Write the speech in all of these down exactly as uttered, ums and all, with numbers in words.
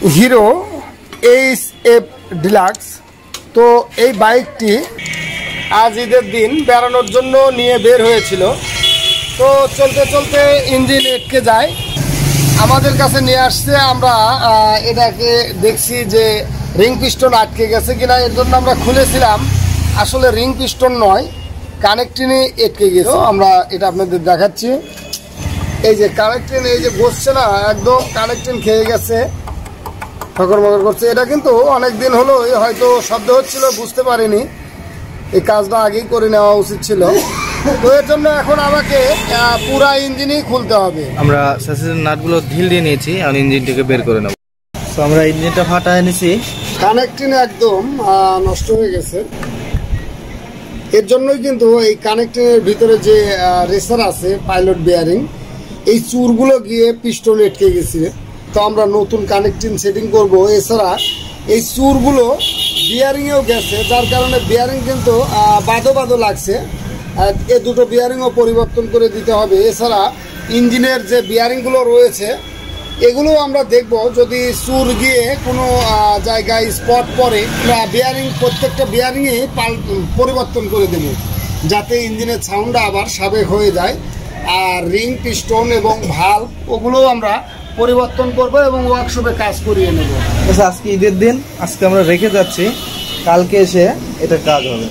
Hero H F deluxe. তো এই বাইকটি আজ ঈদের দিন বেড়ানোর জন্য নিয়ে বের হয়েছিল। তো চলতে চলতে ইঞ্জিন আটকে যায়, আমাদের কাছে নিয়ে আসছে। আমরা এটাকে দেখছি যে রিং পিস্টন আটকে গেছে কিনা, এর জন্য আমরা খুলেছিলাম। আসলে রিং পিস্টন নয়, কানেক্টিনে আটকে গেছে। আমরা এটা আপনাদের দেখাচ্ছি। এই যে কানেক্টিন, এই যে বসছে না, একদম কানেক্টিন খেয়ে গেছে, ঠকর মকর করছে। এটা কিন্তু অনেক দিন হলো, হয়তো শব্দ হচ্ছিল, বুঝতে পারিনি। এই কাজটা আগেই করে নেওয়া উচিত ছিল। তো এর জন্য এখন আমাকে পুরা ইঞ্জিনই খুলতে হবে। আমরা সাসের নাটগুলো ঢিল দিয়ে নিয়েছি, এখন ইঞ্জিনটাকে বের করে নেব। তো আমরা ইঞ্জিনটা ফাটায় নিয়েছি, কানেক্টিন একদম নষ্ট হয়ে গেছে। এর জন্যই কিন্তু এই কানেক্টিনের ভিতরে যে রেসার আছে, পাইলট বিয়ারিং, এই চুরগুলো গিয়ে পিস্টন আটকে গেছে। তো আমরা নতুন কানেক্টিন সেটিং করব। এছাড়া এই চুরগুলো বিয়ারিংয়েও গেছে, যার কারণে বিয়ারিং কিন্তু বাদো বাদো লাগছে। এ দুটো বিয়ারিংও পরিবর্তন করে দিতে হবে। এছাড়া ইঞ্জিনের যে বিয়ারিংগুলো রয়েছে এগুলো আমরা দেখব, যদি চুর গিয়ে কোনো জায়গায় স্পট পড়ে, বিয়ারিং প্রত্যেকটা বিয়ারিংয়ে পরিবর্তন করে দেব, যাতে ইঞ্জিনের সাউন্ডটা আবার স্বাভাবিক হয়ে যায়। আর রিং পিস্টন এবং ভালভ ওগুলোও আমরা পরিবর্তন করব এবং ওয়ার্কশপে কাজ করিয়ে নেব। আজকে ঈদের দিন, আজকে আমরা রেখে যাচ্ছি, কালকে এসে এটা কাজ হবে।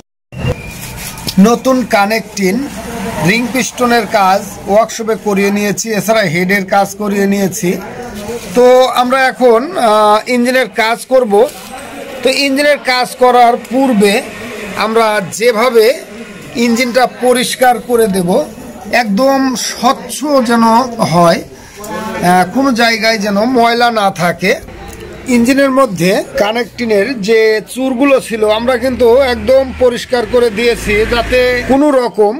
নতুন কানেক্টিন, রিং পিস্টনের কাজ ওয়ার্কশপে করিয়ে নিয়েছি, এছাড়া হেডের কাজ করিয়ে নিয়েছি। তো আমরা এখন ইঞ্জিনের কাজ করব। তো ইঞ্জিনের কাজ করার পূর্বে আমরা যেভাবে ইঞ্জিনটা পরিষ্কার করে দেব, একদম স্বচ্ছ যেন হয়, কোনো জায়গায় যেন ময়লা না থাকে। ইঞ্জিনের মধ্যে কানেক্টিনের যে চুরগুলো ছিল আমরা কিন্তু একদম পরিষ্কার করে দিয়েছি, যাতে কোনো রকম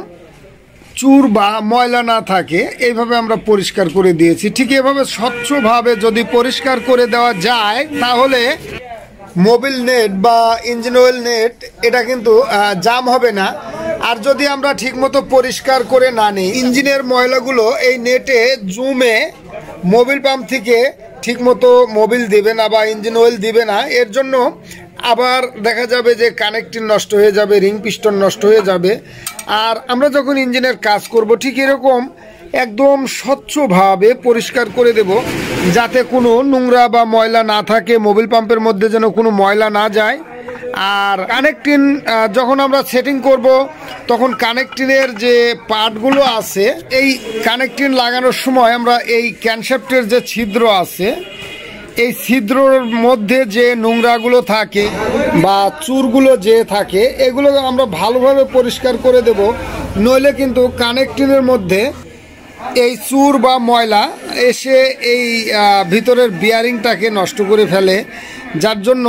চুর বা ময়লা না থাকে। এইভাবে আমরা পরিষ্কার করে দিয়েছি। ঠিক এভাবে স্বচ্ছভাবে যদি পরিষ্কার করে দেওয়া যায়, তাহলে মোবিল নেট বা ইঞ্জিন অয়েল নেট এটা কিন্তু জাম হবে না। আর যদি আমরা ঠিকমতো পরিষ্কার করে না নিই, ইঞ্জিনের ময়লাগুলো এই নেটে জমে মোবিল পাম্প থেকে ঠিকমতো মোবিল দিবে না বা ইঞ্জিন অয়েল দিবে না। এর জন্য আবার দেখা যাবে যে কানেক্টিং নষ্ট হয়ে যাবে, রিং পিস্টন নষ্ট হয়ে যাবে। আর আমরা যখন ইঞ্জিনের কাজ করব, ঠিক এরকম একদম স্বচ্ছভাবে পরিষ্কার করে দেব, যাতে কোনো নোংরা বা ময়লা না থাকে, মোবিল পাম্পের মধ্যে যেন কোনো ময়লা না যায়। আর কানেক্টিন যখন আমরা সেটিং করব, তখন কানেক্টিনের যে পার্টগুলো আছে, এই কানেক্টিন লাগানোর সময় আমরা এই ক্যানশ্যাফটের যে ছিদ্র আছে, এই ছিদ্রর মধ্যে যে নোংরাগুলো থাকে বা চুরগুলো যে থাকে, এগুলো আমরা ভালোভাবে পরিষ্কার করে দেব। নইলে কিন্তু কানেক্টিনের মধ্যে এই চুর বা ময়লা এসে এই ভিতরের বিয়ারিংটাকে নষ্ট করে ফেলে, যার জন্য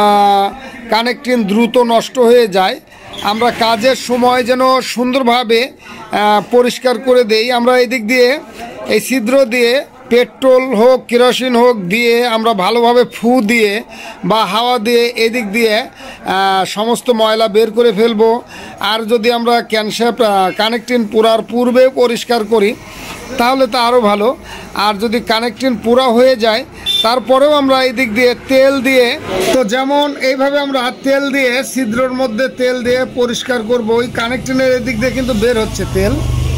কানেক্টিন দ্রুত নষ্ট হয়ে যায়। আমরা কাজের সময় যেন সুন্দরভাবে পরিষ্কার করে দেই। আমরা এদিক দিয়ে এই ছিদ্র দিয়ে পেট্রোল হোক কেরোসিন হোক দিয়ে আমরা ভালোভাবে ফু দিয়ে বা হাওয়া দিয়ে এদিক দিয়ে সমস্ত ময়লা বের করে ফেলবো। আর যদি আমরা ক্যানশ্যাফট কানেক্টিন পুরার পূর্বে পরিষ্কার করি, তাহলে তো আরও ভালো। আর যদি কানেক্টিন পুরা হয়ে যায়, তারপরেও আমরা এই দিক দিয়ে তেল দিয়ে, তো যেমন এইভাবে আমরা তেল দিয়ে ছিদ্রর মধ্যে তেল দিয়ে পরিষ্কার করব। ওই কানেক্টিনের এদিক দিয়ে কিন্তু বের হচ্ছে তেল।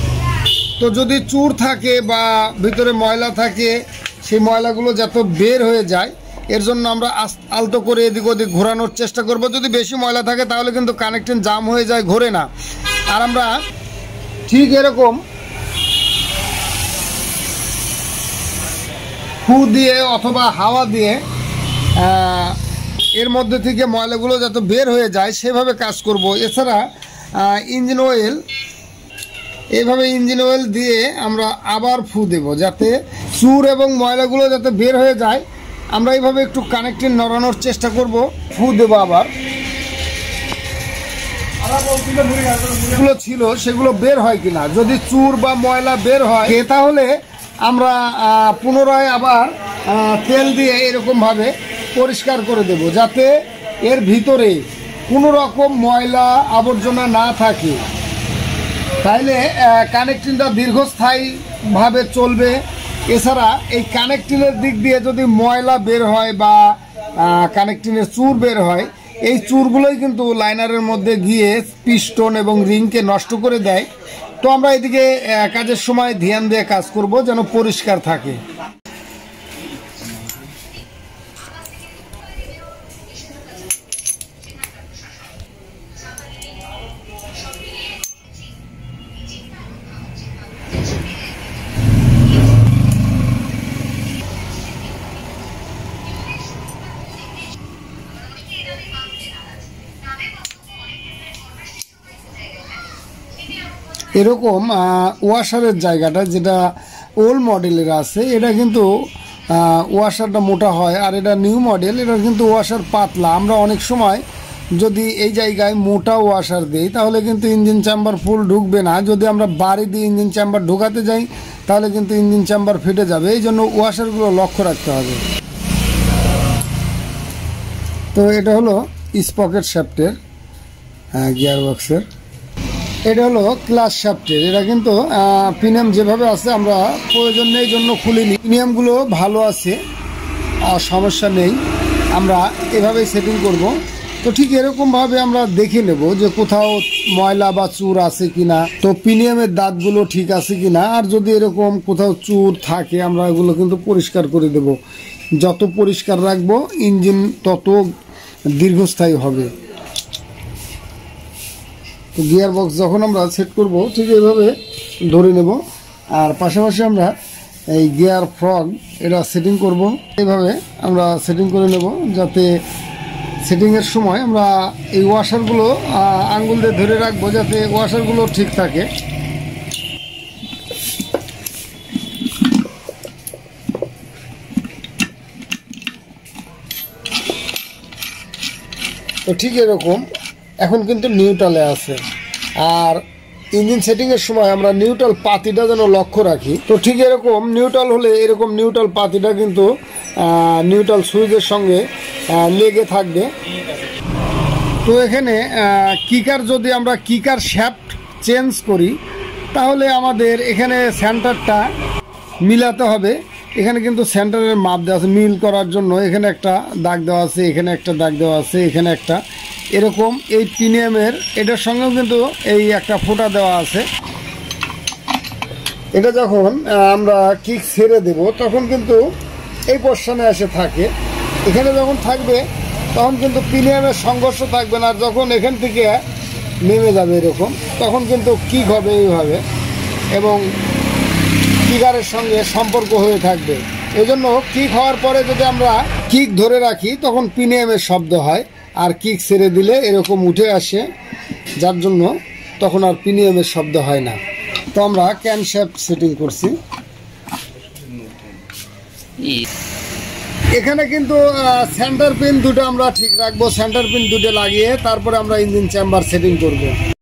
তো যদি চুর থাকে বা ভিতরে ময়লা থাকে, সেই ময়লাগুলো যাতে বের হয়ে যায়, এর জন্য আমরা আলতো করে এদিক ওদিক ঘোরানোর চেষ্টা করব। যদি বেশি ময়লা থাকে তাহলে কিন্তু কানেক্টিন জাম হয়ে যায়, ঘোরে না। আর আমরা ঠিক এরকম ফু দিয়ে অথবা হাওয়া দিয়ে এর মধ্যে থেকে ময়লাগুলো যাতে বের হয়ে যায় সেভাবে কাজ করব। এছাড়া ইঞ্জিন অয়েল, এইভাবে ইঞ্জিন অয়েল দিয়ে আমরা আবার ফু দেব, যাতে চুর এবং ময়লাগুলো যাতে বের হয়ে যায়। আমরা এইভাবে একটু কানেক্টিং নড়ানোর চেষ্টা করব, ফু দেব আবার। যেগুলো ছিল সেগুলো বের হয় কিনা, যদি চুর বা ময়লা বের হয় তাহলে আমরা পুনরায় আবার তেল দিয়ে এরকমভাবে পরিষ্কার করে দেব, যাতে এর ভিতরে কোনো রকম ময়লা আবর্জনা না থাকে। তাইলে কানেক্টিংটা দীর্ঘস্থায়ীভাবে চলবে এছাড়া এই কানেক্টিনের দিক দিয়ে যদি ময়লা বের হয় বা কানেক্টিনের চুর বের হয়, এই চুরগুলোই কিন্তু লাইনারের মধ্যে গিয়ে পিস্টন এবং রিংকে নষ্ট করে দেয়। তো আমরা এদিকে কাজের সময় ধ্যান দিয়ে কাজ করব যেন পরিষ্কার থাকে। এরকম ওয়াশারের জায়গাটা যেটা ওল্ড মডেলের আছে, এটা কিন্তু ওয়াশারটা মোটা হয়, আর এটা নিউ মডেল, এটা কিন্তু ওয়াশার পাতলা। আমরা অনেক সময় যদি এই জায়গায় মোটা ওয়াশার দিই তাহলে কিন্তু ইঞ্জিন চেম্বার ফুল ঢুকবে না। যদি আমরা বাড়ি দিয়ে ইঞ্জিন চেম্বার ঢোকাতে যাই তাহলে কিন্তু ইঞ্জিন চেম্বার ফেটে যাবে। এই জন্য ওয়াশারগুলো লক্ষ্য রাখতে হবে। তো এটা হলো স্পকেট শ্যাফটের গিয়ার বক্সের, এটা হলো ক্লাস শ্যাফটের। এটা কিন্তু প্রিমিয়াম যেভাবে আছে আমরা প্রয়োজন নেই জন্য খুলিনি। প্রিমিয়ামগুলো ভালো আছে, সমস্যা নেই, আমরা এভাবেই সেটিং করব। তো ঠিক এরকমভাবে আমরা দেখে নেব যে কোথাও ময়লা বা চুর আছে কিনা, তো প্রিমিয়ামের দাঁতগুলো ঠিক আছে কিনা। আর যদি এরকম কোথাও চুর থাকে আমরা এগুলো কিন্তু পরিষ্কার করে দেব। যত পরিষ্কার রাখবো ইঞ্জিন তত দীর্ঘস্থায়ী হবে। তো গিয়ার বক্স যখন আমরা সেট করব ঠিক এইভাবে ধরে নেব, আর পাশাপাশি আমরা এই গিয়ার ফ্রগ এটা সেটিং করব। এইভাবে আমরা সেটিং করে নেব যাতে সেটিংয়ের সময় আমরা এই ওয়াশারগুলো আঙ্গুল দিয়ে ধরে রাখবো যাতে ওয়াশারগুলো ঠিক থাকে। তো ঠিক এরকম এখন কিন্তু নিউট্রালে আছে, আর ইঞ্জিন সেটিংয়ের সময় আমরা নিউট্রাল পাতিটা যেন লক্ষ্য রাখি। তো ঠিক এরকম নিউট্রাল হলে এরকম নিউট্রাল পাতিটা কিন্তু নিউট্রাল সুইচের সঙ্গে লেগে থাকবে। তো এখানে কিকার যদি আমরা কিকার শ্যাফট চেঞ্জ করি তাহলে আমাদের এখানে সেন্টারটা মিলাতে হবে। এখানে কিন্তু সেন্টারের মাপ দেওয়া আছে মিল করার জন্য। এখানে একটা দাগ দেওয়া আছে, এখানে একটা দাগ দেওয়া আছে, এখানে একটা, এরকম এই প্রিমিয়ামের এটার সঙ্গেও কিন্তু এই একটা ফোঁটা দেওয়া আছে। এটা যখন আমরা কিক ছেড়ে দেব তখন কিন্তু এই পোর্শনে এসে থাকে। এখানে যখন থাকবে তখন কিন্তু প্রিমিয়ামের সংঘর্ষ থাকবে না। আর যখন এখান থেকে নেমে যাবে এরকম তখন কিন্তু কিক হবে এইভাবে, এবং কিকারের সঙ্গে সম্পর্ক হয়ে থাকবে। এই জন্য কিক হওয়ার পরে যদি আমরা কিক ধরে রাখি তখন প্রিমিয়ামের শব্দ হয়, আর কিক ছেড়ে দিলে এরকম উঠে আসে, যার জন্য তখন আর প্রিমিয়ামের শব্দ হয় না। তো আমরা ক্যান শ্যাফট সেটিং করছি। এখানে কিন্তু সেন্টার পিন দুটো আমরা ঠিক রাখবো। সেন্টার পিন দুটো লাগিয়ে তারপরে আমরা ইঞ্জিন চেম্বার সেটিং করব।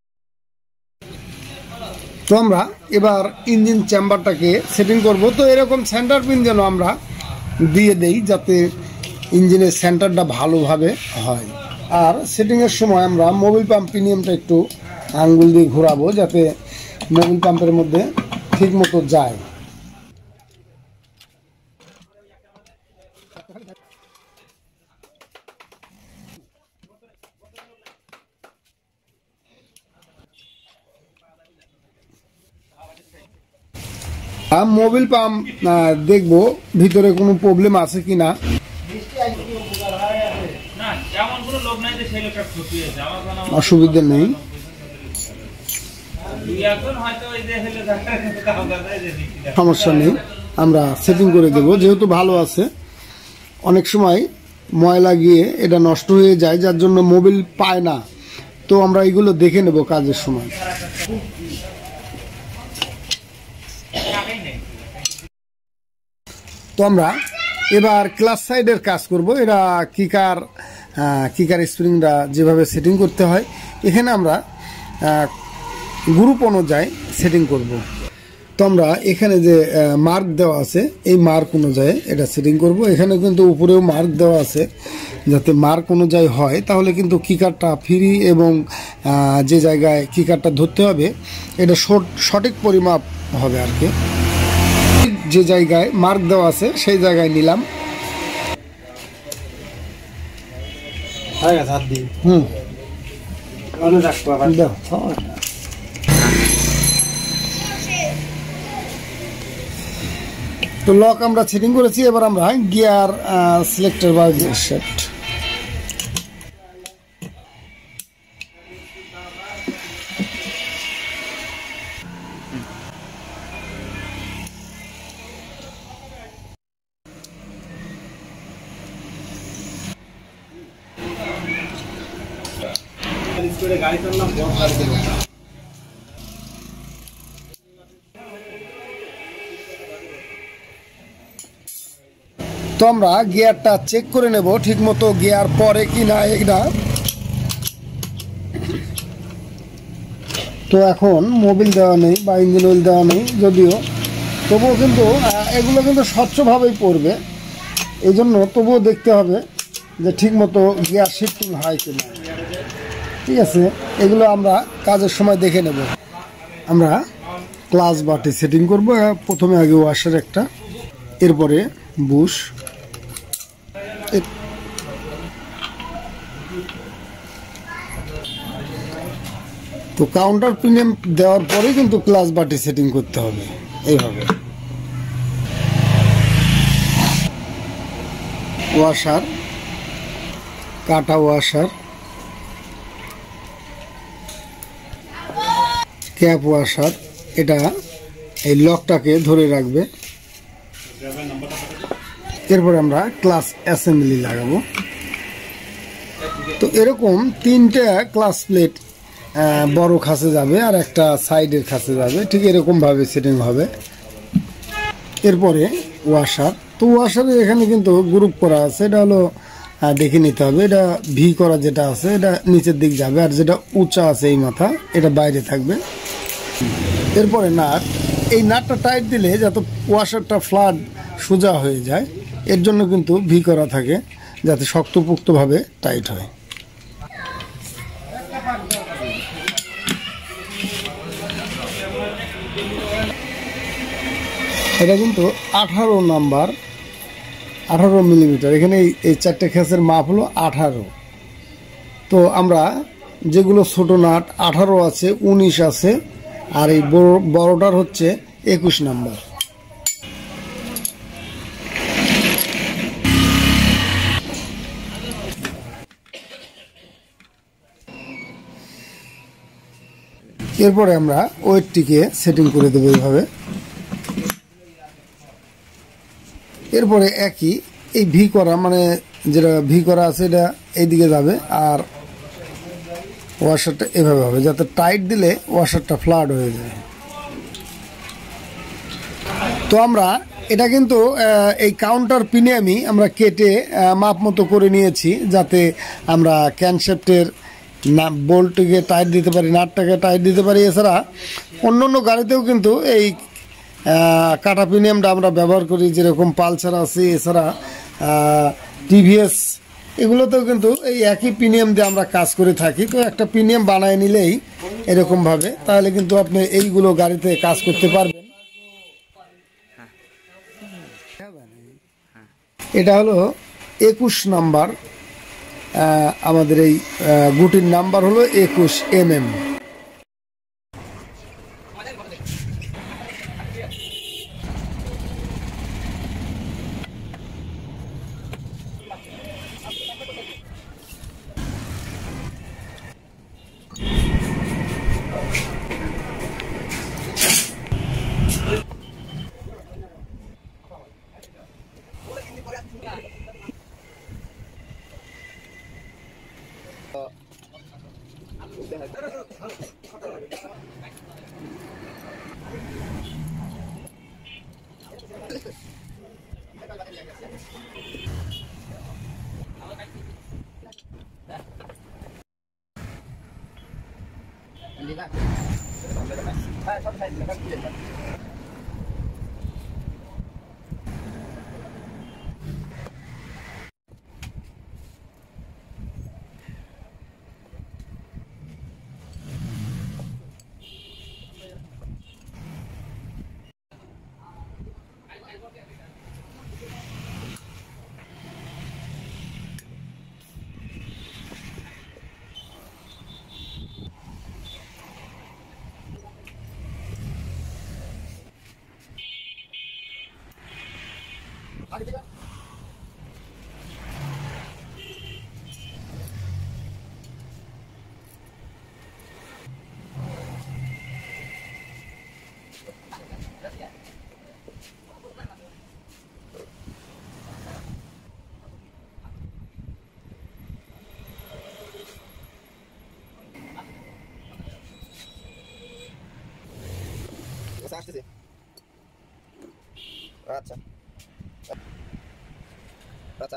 তো আমরা এবার ইঞ্জিন চেম্বারটাকে সেটিং করব। তো এরকম সেন্টার পিন যেন আমরা দিয়ে দেই যাতে ইঞ্জিনের সেন্টারটা ভালোভাবে হয়। আর সেটিংয়ের সময় আমরা মোবিল পাম্প প্রিমিয়ামটা একটু আঙ্গুল দিয়ে ঘোরাবো যাতে মোবিল পাম্পের মধ্যে ঠিক মতো যায়। মোবিল পাম্প দেখবো ভিতরে কোনো প্রবলেম আছে কিনা। অসুবিধা নেই, সমস্যা নেই, আমরা সেটিং করে দেব। যেহেতু ভালো আছে, অনেক সময় ময়লা গিয়ে এটা নষ্ট হয়ে যায় যার জন্য মোবিল পায় না। তো আমরা এগুলো দেখে নেব কাজের সময়। তো আমরা এবার ক্লাস সাইডের কাজ করব। এরা কিকার কিকার স্প্রিংটা যেভাবে সেটিং করতে হয় এখানে আমরা গ্রুপ অনুযায়ী সেটিং করব। তো আমরা এখানে যে মার্ক দেওয়া আছে এই মার্ক অনুযায়ী এটা সেটিং করব। এখানে কিন্তু উপরেও মার্ক দেওয়া আছে, যাতে মার্ক অনুযায়ী হয় তাহলে কিন্তু কিকারটা ফ্রি এবং যে জায়গায় কিকারটা ধরতে হবে এটা সঠিক পরিমাপ হবে আর কি। যে জায়গায় মার্ক দেওয়া আছে সেই জায়গায় নিলাম। হুম তো লক আমরা সেটিং করেছি। এবার আমরা গিয়ার সিলেক্টর বা গিয়ার শিফট গাড়ি চালাম তো আমরা গিয়ারটা চেক করে নেব ঠিক মতো গিয়ার পরে কি না এটা। তো এখন মোবিল দেওয়া নেই বা ইঞ্জিন অয়েল দেওয়া নেই যদিও, তবুও কিন্তু এগুলো কিন্তু স্বচ্ছভাবেই পড়বে, এই জন্য তবুও দেখতে হবে যে ঠিক মতো গিয়ার শিফটিং হয় কি না। ঠিক আছে, এগুলো আমরা কাজের সময় দেখে নেব। আমরা ক্লাচ বাটে সেটিং করব। প্রথমে আগে ওয়াশার একটা, এরপরে বুশ, তো কাউন্টার প্রিমিয়াম দেওয়ার পরে কিন্তু ক্লাচ বাটে সেটিং করতে হবে এইভাবে। ওয়াশার, কাটা ওয়াশার, ক্যাপ ওয়াশার, এটা এই লকটাকে ধরে রাখবে। এরপরে আমরা ক্লাচ অ্যাসেম্বলি লাগাবো। তো এরকম তিনটা ক্লাচ প্লেট বড় খাসে যাবে আর একটা সাইডের খাসে যাবে, ঠিক এরকম ভাবে সেটিং হবে। এরপরে ওয়াশার, তো ওয়াশারের এখানে কিন্তু গ্রুপ করা আছে, এটা হলো দেখে নিতে হবে। এটা ভি করা যেটা আছে এটা নিচের দিক যাবে, আর যেটা উঁচা আছে এই মাথা এটা বাইরে থাকবে। এরপরে নাট, এই নাটটা টাইট দিলে যাতে ওয়াশারটা ফ্ল্যাট সোজা হয়ে যায়, এর জন্য কিন্তু ভি করা থাকে যাতে শক্তপোক্তভাবে টাইট হয়। এটা কিন্তু আঠারো নাম্বার, আঠারো মিলিমিটার। এখানে এই চারটে খেসের মাপ হলো আঠারো। তো আমরা যেগুলো ছোট নাট আঠারো আছে, উনিশ আছে, আর এই বড় বড়টার হচ্ছে একুশ নাম্বার। এরপরে আমরা ওয়েটটিকে সেটিং করে দেবো এইভাবে। এরপরে একই এই ভি করা, মানে যেটা ভি করা আছে এটা এইদিকে যাবে, আর ওয়াশারটা এভাবে হবে যাতে টাইট দিলে ওয়াশারটা ফ্ল্যাট হয়ে যায়। তো আমরা এটা কিন্তু এই কাউন্টার প্রিমিয়ামই আমরা কেটে মাপ মতো করে নিয়েছি যাতে আমরা ক্যানশেফটের না বোল্টকে টাইট দিতে পারি, নাটটাকে টাইট দিতে পারি। এছাড়া অন্য অন্য গাড়িতেও কিন্তু এই কাটা প্রিমিয়ামটা আমরা ব্যবহার করি, যেরকম পালসার আছে, এছাড়া টিভিএস, এগুলোতেও কিন্তু এই একই প্রিমিয়াম দিয়ে আমরা কাজ করে থাকি। তো একটা প্রিমিয়াম বানায় নিলেই এরকমভাবে, তাহলে কিন্তু আপনি এইগুলো গাড়িতে কাজ করতে পারবেন। এটা হলো একুশ নাম্বার, আমাদের এই গুটির নাম্বার হলো একুশ এম এম।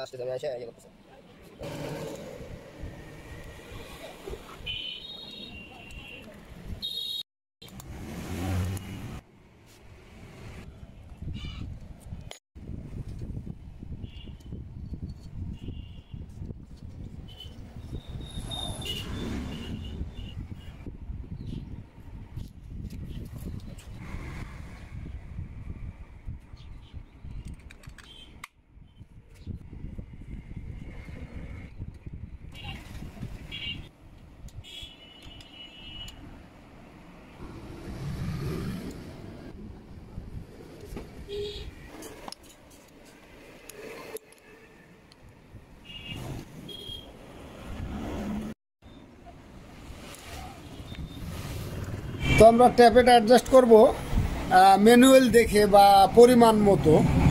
আসতেছে আমি এসে ইয়ে করতেছি। তো আমরা ট্যাপেটা অ্যাডজাস্ট করব ম্যানুয়াল দেখে বা পরিমাণ মতো।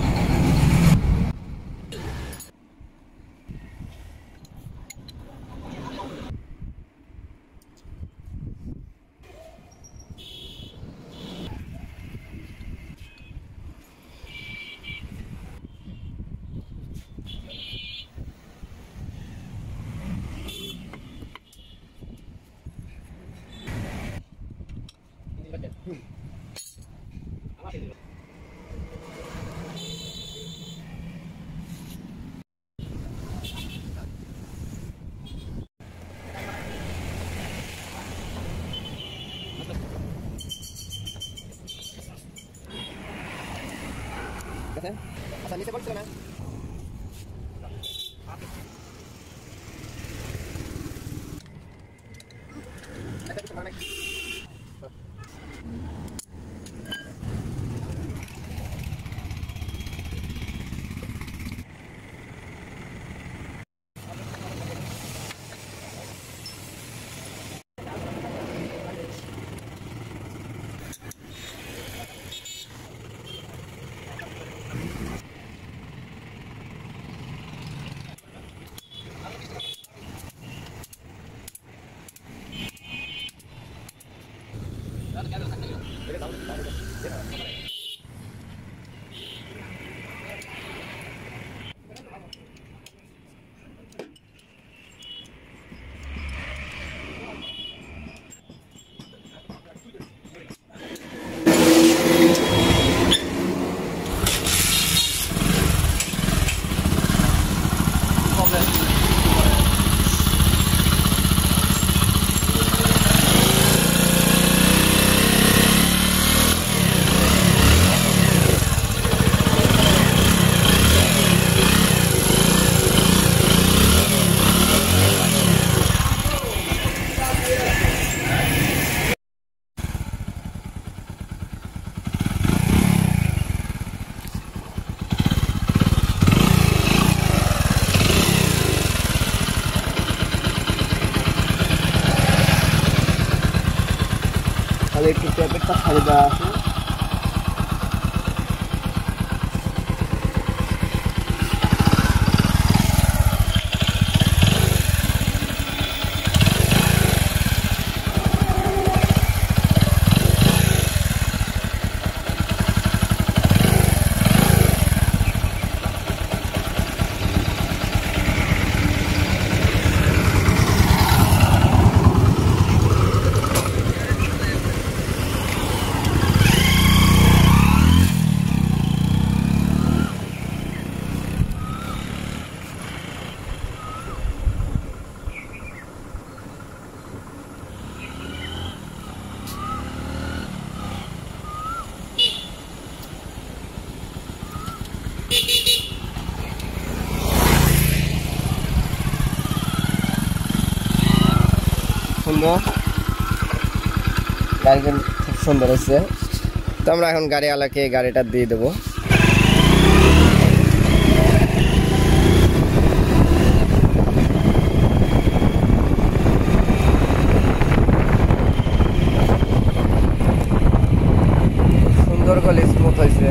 আচ্ছা নিচে পড়ছিল না তাহলে একটু ট্যাপেরটা ছাড়ে দেওয়া আছে। সুন্দর গাড়িটা খুব সুন্দর হচ্ছে। তো আমরা এখন গাড়িওয়ালাকে গাড়িটা দিয়ে দেবো। সুন্দর করে স্মুথ হয়েছে।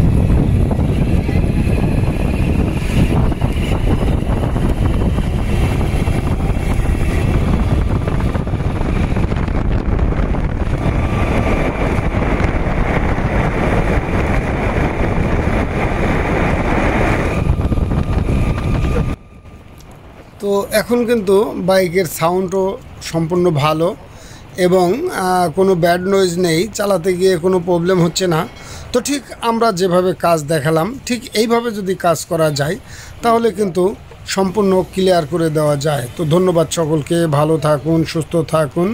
তো এখন কিন্তু বাইকের সাউন্ডও সম্পূর্ণ ভালো এবং কোনো ব্যাড নয়েজ নেই, চালাতে গিয়ে কোনো প্রবলেম হচ্ছে না। তো ঠিক আমরা যেভাবে কাজ দেখালাম ঠিক এইভাবে যদি কাজ করা যায় তাহলে কিন্তু সম্পূর্ণ ক্লিয়ার করে দেওয়া যায়। তো ধন্যবাদ সকলকে, ভালো থাকুন, সুস্থ থাকুন।